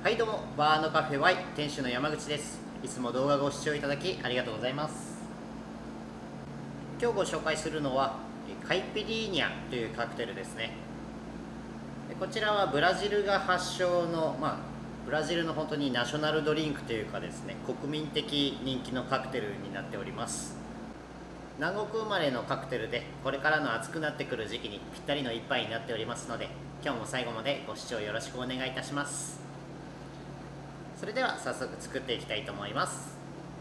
はいどうも、バーのカフェ Y 店主の山口です。いつも動画ご視聴いただきありがとうございます。今日ご紹介するのはカイピリーニャというカクテルですね。こちらはブラジルが発祥の、ブラジルの本当にナショナルドリンクというかですね、国民的人気のカクテルになっております。南国生まれのカクテルで、これからの暑くなってくる時期にぴったりの一杯になっておりますので、今日も最後までご視聴よろしくお願いいたします。それでは早速作っていきたいと思います。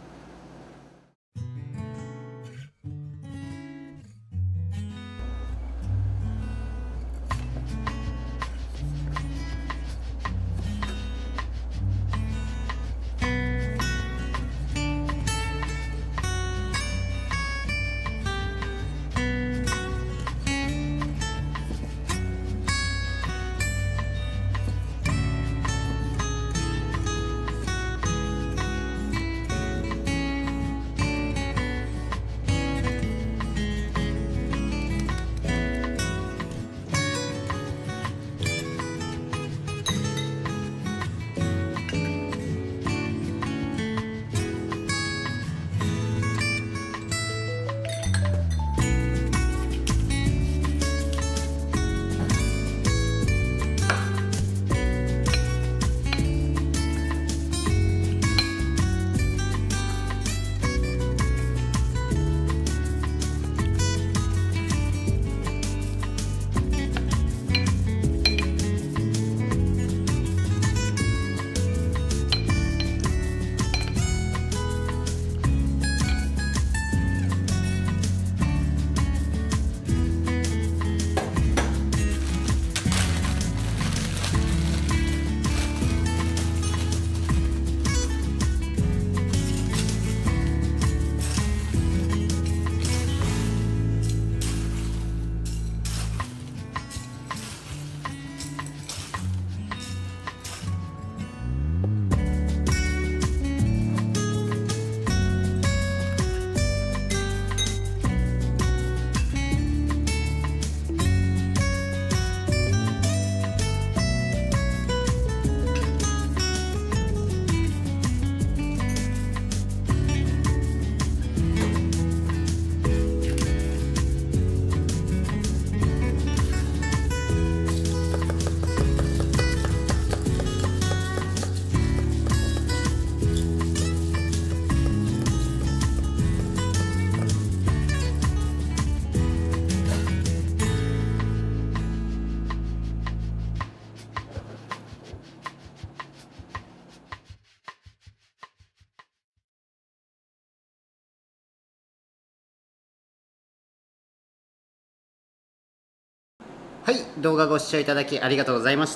はい、動画ご視聴いただきありがとうございました。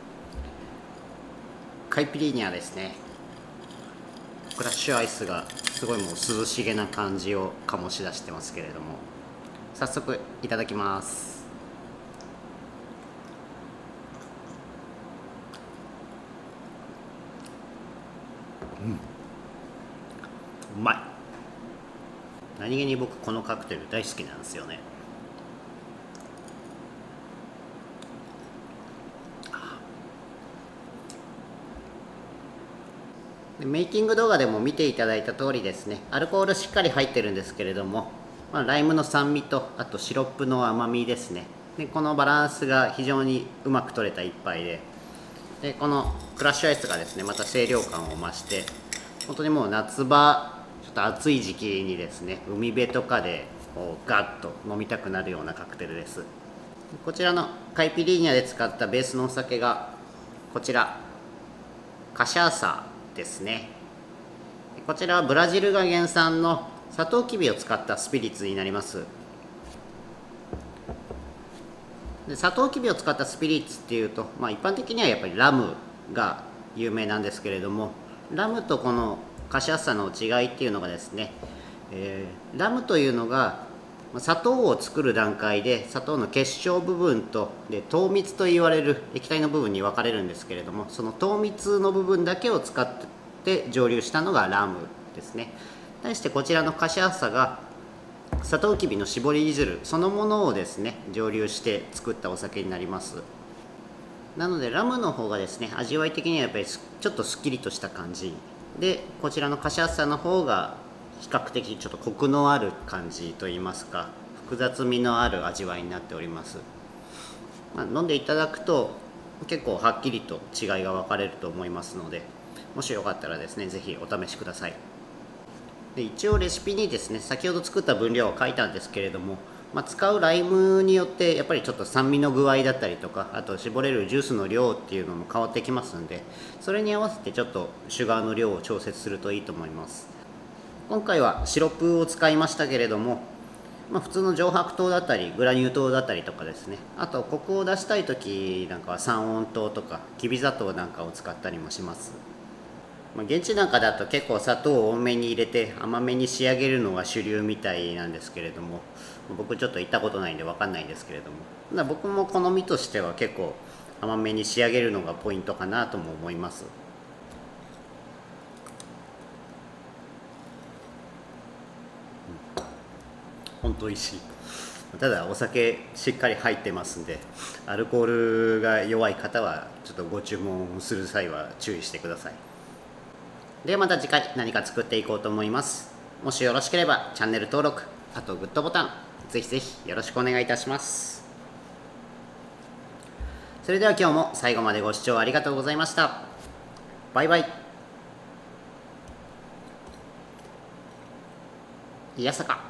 カイピリーニャですね。クラッシュアイスがすごいもう涼しげな感じを醸し出してますけれども、早速いただきます。うまい。何気に僕このカクテル大好きなんですよね。メイキング動画でも見ていただいた通りですね、アルコールしっかり入ってるんですけれども、ライムの酸味とあとシロップの甘みですね。でこのバランスが非常にうまく取れた一杯で、このクラッシュアイスがですねまた清涼感を増して、本当にもう夏場ちょっと暑い時期にですね、海辺とかでこうガッと飲みたくなるようなカクテルです。こちらのカイピリーニャで使ったベースのお酒がこちらカシャーサですね。こちらはブラジルが原産のサトウキビを使ったスピリッツになります。でサトウキビを使ったスピリッツっていうと、一般的にはやっぱりラムが有名なんですけれども、ラムとこのカシャッサの違いっていうのがですね、ラムというのが砂糖を作る段階で砂糖の結晶部分と糖蜜と言われる液体の部分に分かれるんですけれども、その糖蜜の部分だけを使って蒸留したのがラムですね。対してこちらのカシャッサがサトウキビの搾り汁そのものをですね蒸留して作ったお酒になります。 なのでラムの方がですね、味わい的にはやっぱりちょっとすっきりとした感じで、こちらのカシャッサの方が比較的ちょっとコクのある感じといいますか、複雑味のある味わいになっております。飲んでいただくと結構はっきりと違いが分かれると思いますので、もしよかったらですね、是非お試しください。で一応レシピにですね、先ほど作った分量を書いたんですけれども、使うライムによってやっぱりちょっと酸味の具合だったりとか、あと絞れるジュースの量っていうのも変わってきますんで、それに合わせてちょっとシュガーの量を調節するといいと思います。今回はシロップを使いましたけれども、普通の上白糖だったりグラニュー糖だったりとかですね、あとコクを出したい時なんかは三温糖とかきび砂糖なんかを使ったりもします。現地なんかだと結構砂糖を多めに入れて甘めに仕上げるのが主流みたいなんですけれども、僕ちょっと行ったことないんで分かんないんですけれども、僕も好みとしては結構甘めに仕上げるのがポイントかなとも思います。本当美味しい。ただお酒しっかり入ってますんで、アルコールが弱い方はちょっとご注文する際は注意してください。ではまた次回何か作っていこうと思います。もしよろしければチャンネル登録、あとグッドボタンぜひぜひよろしくお願いいたします。それでは今日も最後までご視聴ありがとうございました。バイバイ。いやさか。